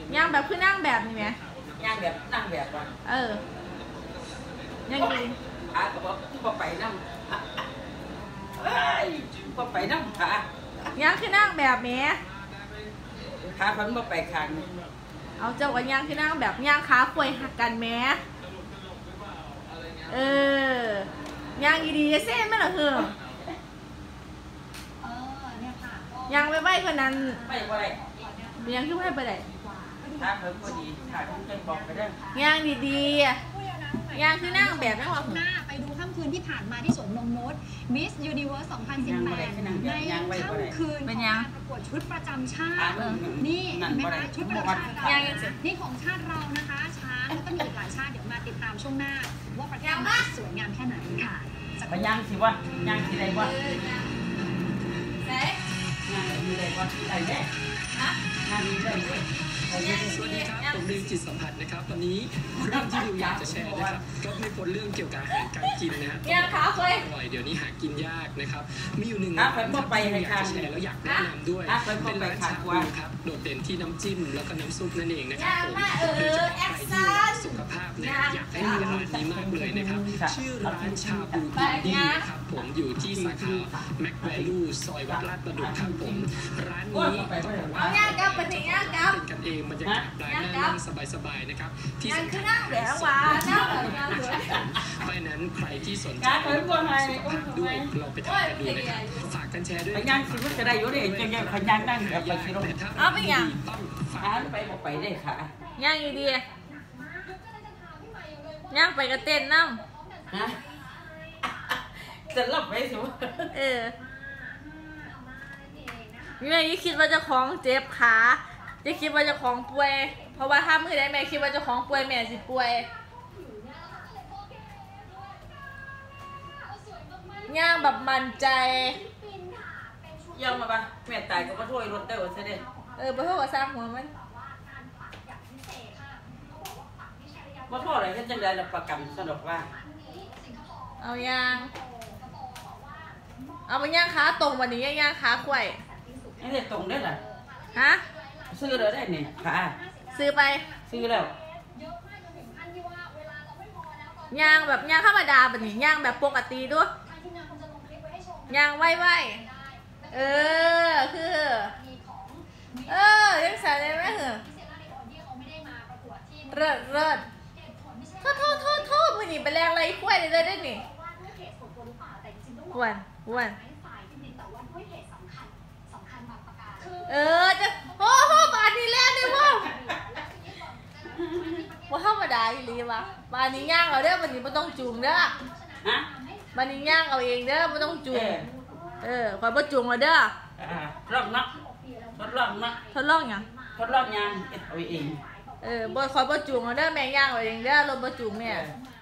ย่างแบบคือนั่งแบบนี่ไหมย่างแบบนั่งแบบว่ายังดีขาก็บอกไปนั่งเอ้ยบอกไปนั่งขาย่างคือนั่งแบบแม่ขาพันบอกไปขางเอาเจ้ากันย่างคือนั่งแบบย่างขาป่วยหักกันแม่ย่างดีๆเส้นไม่หรอเนี่ยค่ะย่างไปไหวคนนั้นไม่ไหวย่างคือไหวไปไหนขาเพิ่มพอดีขาเพิ่มใจบอกไปได้ย่างดีๆย่างคือนั่งแบบนั่งหลับหน้าไปดูค่ำคืนที่ผ่านมาที่สวนนงนุช Miss Universe 2018ในค่ำคืนของการประกวดชุดประจำชาตินี่เห็นไหมคะชุดประจำชาติเรานี่ของชาติเรานะคะช้างแล้วก็มีอีกหลายชาติเดี๋ยวมาติดตามช่วงหน้าว่าประเทศเราสวยงามแค่ไหนค่ะไปย่างสิวะย่างสิไรวะย่างมีอะไรวะอะไรแน่ย่างมีอะไรด้วยสวัสดีครับผมเรื่องจิตสัมผัสนะครับวันนี้เรื่องที่ดิวอยากจะแชร์นะครับก็ไม่พ้นเรื่องเกี่ยวกับอาหารการกินนะครับอร่อยเดี๋ยวนี้หากินยากนะครับมีอยู่หนึ่งร้านที่อยากจะแชร์แล้วอยากแนะนำด้วยเป็นร้านชาบูครับโดดเด่นที่น้ำจิ้มแล้วก็น้ำซุปนั่นเองนะครับผมโดยเฉพาะใครที่รักสุขภาพเนี่ยอยากให้ดูร้านนี้มากเลยนะครับชื่อร้านชาบูอินดี้นะครับผมอยู่ที่สาขาแม็กแวลูซอยวัดลาดประดุกครับผมร้านนี้ต้องบอกว่าเป็นกันเองบรรยากาศร้านนั่งสบายๆนะครับที่สำคัญเพราะนั้นใครที่สนใจสุขภาพด้วยเราไปทำกันดูนะครับฝากกันแชร์ด้วยไปย่างสิว่าจะได้ยุ่งเลยจะยังขยันนั่งแบบไปสิลูกเอาไปย่างขาไปบอกไปได้ขาย่างดีย่างไปกระเต้นน้ำจะหลับไปสิวะแม่คิดว่าจะคล้องเจ็บขาจะคิดว่าจะคล้องป่วยเพราะว่าถ้ามือได้แม่คิดว่าจะคล้องป่วยแม่สิป่วยย่างแบบมั่นใจย่างมาปะแม่ตายก็มาถ้วยรถได้หมดใช่ไหมมาถ้วยกับสร้างหัวมันมาพ่ออะไรก็จะได้รับประกันสนุกว่าเอาย่างเอาไปย่างขาตรงวันนี้ย่างขาควายนี่ได้ตรงได้หรอฮะซื้อเลยได้นี่ขาซื้อไปซื้อแล้วย่างแบบย่างธรรมดาแบบนี้ย่างแบบปกติด้วยย่างไวคือยังใส่ได้ไหมเหรอเลิศโทษมือหนีไปแรงอะไรคุ้ยเลยได้หนิวันจะโอ้โหบาทนี้แล้วเนี่ยว่าธรรมดาอีหลีวะบาทนี้ย่างเอาเด้อวันนี้ไม่ต้องจูงเด้อวันนี้ย่างเอาเองเด้อไม่ต้องจูงคอยบ่จูงเอาเด้อลองนะทดลองยังทดลองยังเอาเองบ่คอยบ่จูงเอาเด้อแม่ย่างเอาเองเด้อรถบ่จูงแม่